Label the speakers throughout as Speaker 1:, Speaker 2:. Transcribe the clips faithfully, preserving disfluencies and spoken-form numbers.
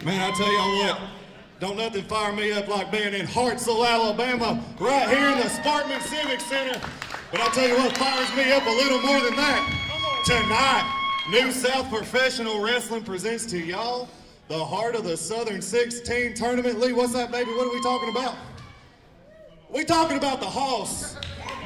Speaker 1: Man, I tell y'all what, don't nothing fire me up like being in Hartselle, Alabama, right here in the Sparkman Civic Center. But I tell you what fires me up a little more than that. Tonight, New South Professional Wrestling presents to y'all the Heart of the Southern sixteen tournament. Lee, what's that, baby? What are we talking about? We talking about the HOSS.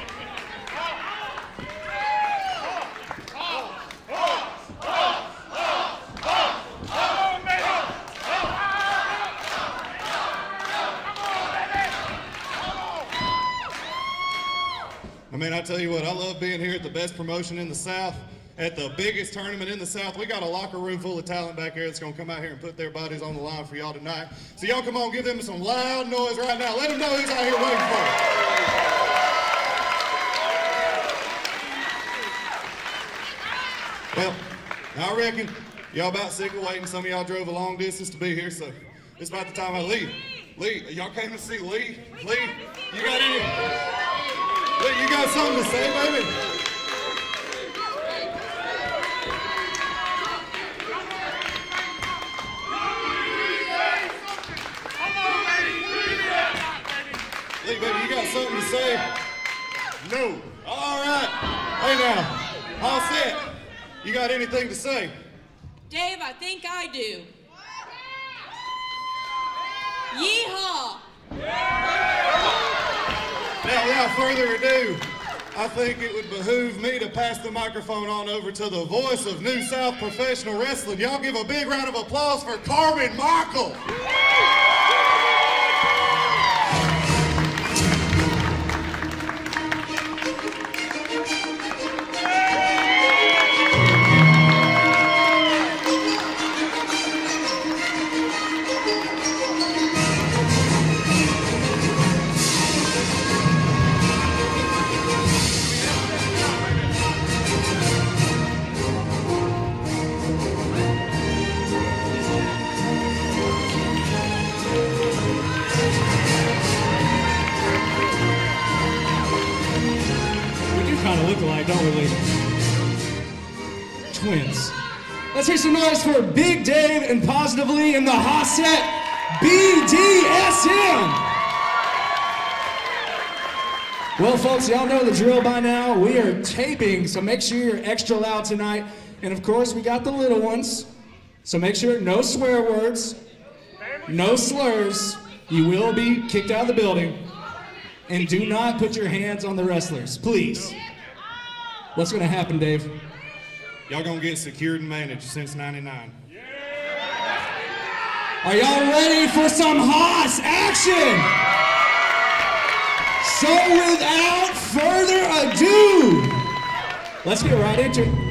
Speaker 1: I mean, I tell you what, I love being here at the best promotion in the South, at the biggest tournament in the South. We got a locker room full of talent back here that's going to come out here and put their bodies on the line for y'all tonight. So y'all come on, give them some loud noise right now. Let them know who's out here waiting for them. Well, I reckon y'all about sick of waiting. Some of y'all drove a long distance to be here, so it's about the time I leave. Lee, y'all came to see Lee? Lee, you got any? Lee, you got something to say, baby? Lee, baby, you got something to say? No. All right. Hey now, all set. You got anything to say?
Speaker 2: Dave, I think I do. Yeehaw!
Speaker 1: Now, without further ado, I think it would behoove me to pass the microphone on over to the voice of New South Professional Wrestling. Y'all give a big round of applause for Carmen Michael.
Speaker 3: Alike, don't we, ladies? Twins. Let's hear some noise for Big Dave and Positively in the HOSS B D S M. Well, folks, y'all know the drill by now. We are taping, so make sure you're extra loud tonight. And of course, we got the little ones, so make sure no swear words, no slurs. You will be kicked out of the building. And do not put your hands on the wrestlers, please. What's gonna happen, Dave?
Speaker 1: Y'all gonna get secured and managed since ninety-nine.
Speaker 3: Are y'all ready for some HOSS action? So without further ado, let's get right into it.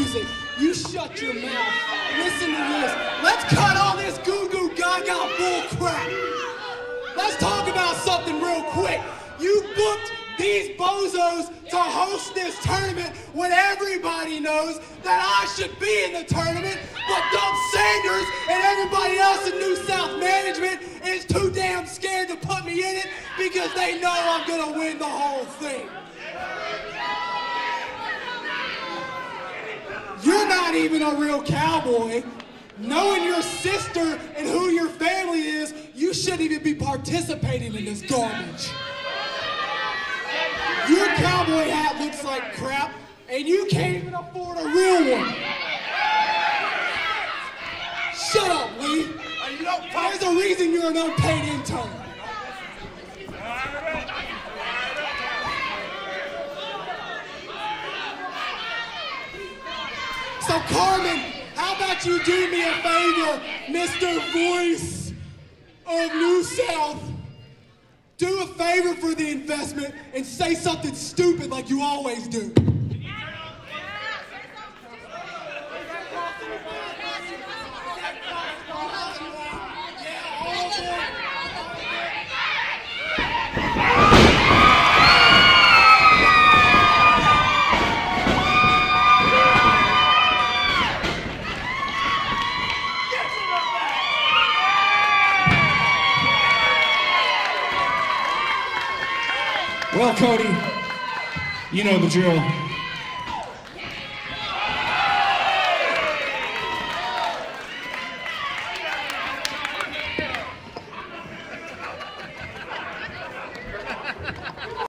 Speaker 4: music. You shut your mouth. Listen to this. Let's cut all this goo goo gaga bull crap. Let's talk about something real quick. You booked these bozos to host this tournament when everybody knows that I should be in the tournament, but Dump Sanders and everybody else in New South Management is too damn scared to put me in it because they know I'm gonna win the whole thing. You're not even a real cowboy. Knowing your sister and who your family is, you shouldn't even be participating in this garbage. Your cowboy hat looks like crap, and you can't even afford a real one. Shut up, Lee. There's a reason you're an unpaid intern. So, Carmen, how about you do me a favor, Mister Voice of New South? Do a favor for the investment and say something stupid like you always do.
Speaker 3: Well, Cody, you know the drill.